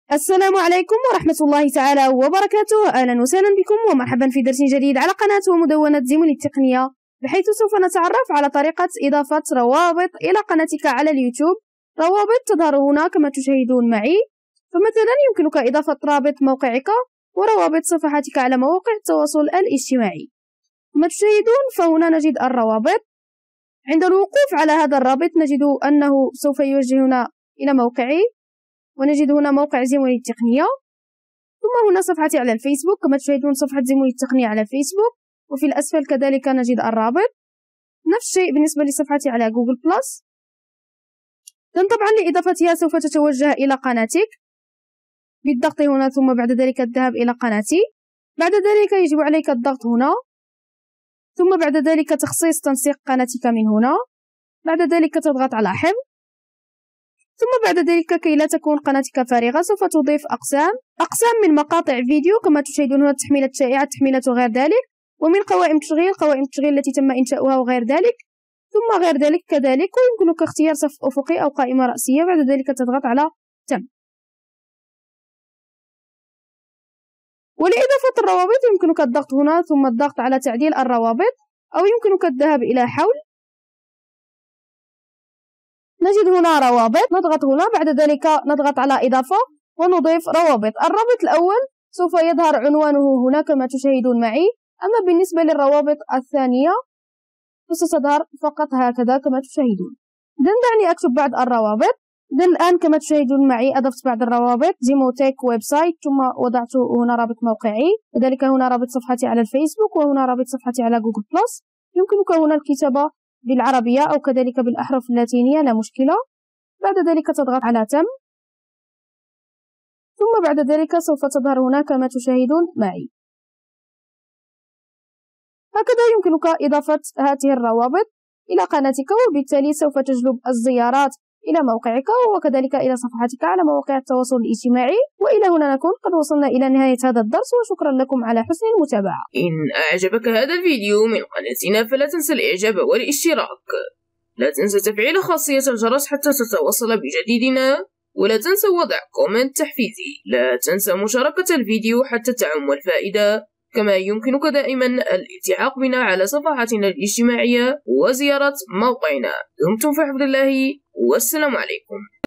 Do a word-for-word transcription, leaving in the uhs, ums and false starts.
السلام عليكم ورحمة الله تعالى وبركاته. أهلا وسهلا بكم ومرحبا في درس جديد على قناة ومدونة زيموني التقنية، بحيث سوف نتعرف على طريقة إضافة روابط إلى قناتك على اليوتيوب. روابط تظهر هنا كما تشاهدون معي. فمثلا يمكنك إضافة رابط موقعك وروابط صفحاتك على مواقع التواصل الاجتماعي. كما تشاهدون فهنا نجد الروابط. عند الوقوف على هذا الرابط نجد أنه سوف يوجهنا إلى موقعي، ونجد هنا موقع زيموني التقنية، ثم هنا صفحتي على الفيسبوك. كما تشاهدون صفحة زيموني التقنية على الفيسبوك، وفي الأسفل كذلك نجد الرابط. نفس الشيء بالنسبة لصفحتي على جوجل بلس. إذن طبعا لإضافتها سوف تتوجه إلى قناتك بالضغط هنا، ثم بعد ذلك الذهاب إلى قناتي. بعد ذلك يجب عليك الضغط هنا، ثم بعد ذلك تخصيص تنسيق قناتك من هنا. بعد ذلك تضغط على حفظ، ثم بعد ذلك كي لا تكون قناتك فارغة سوف تضيف أقسام أقسام من مقاطع فيديو. كما تشاهدون هنا التحميلات الشائعة، التحميلات وغير ذلك، ومن قوائم تشغيل، قوائم التشغيل التي تم إنشاؤها وغير ذلك، ثم غير ذلك كذلك. ويمكنك اختيار صف أفقي أو قائمة رأسية. بعد ذلك تضغط على تم. ولإضافة الروابط يمكنك الضغط هنا، ثم الضغط على تعديل الروابط، أو يمكنك الذهاب إلى حول. نجد هنا روابط، نضغط هنا، بعد ذلك نضغط على إضافة ونضيف روابط. الرابط الأول سوف يظهر عنوانه هنا كما تشاهدون معي، أما بالنسبة للروابط الثانية فستظهر فقط هكذا كما تشاهدون. إذن دعني أكتب بعض الروابط. إذن الآن كما تشاهدون معي أضفت بعض الروابط: زيموتك ويب سايت، ثم وضعت هنا رابط موقعي، كذلك هنا رابط صفحتي على الفيسبوك، وهنا رابط صفحتي على جوجل بلس. يمكنك هنا الكتابة بالعربية أو كذلك بالأحرف اللاتينية، لا مشكلة. بعد ذلك تضغط على تم، ثم بعد ذلك سوف تظهر هنا كما تشاهدون معي. هكذا يمكنك إضافة هذه الروابط إلى قناتك، وبالتالي سوف تجلب الزيارات إلى موقعك وكذلك إلى صفحتك على مواقع التواصل الاجتماعي. وإلى هنا نكون قد وصلنا إلى نهاية هذا الدرس، وشكرا لكم على حسن المتابعة. إن أعجبك هذا الفيديو من قناتنا فلا تنسى الإعجاب والاشتراك. لا تنسى تفعيل خاصية الجرس حتى تتوصل بجديدنا، ولا تنسى وضع كومنت تحفيزي. لا تنسى مشاركة الفيديو حتى تعم الفائدة. كما يمكنك دائما الالتحاق بنا على صفحاتنا الاجتماعية وزيارة موقعنا. دمتم في حفظ الله، والسلام عليكم.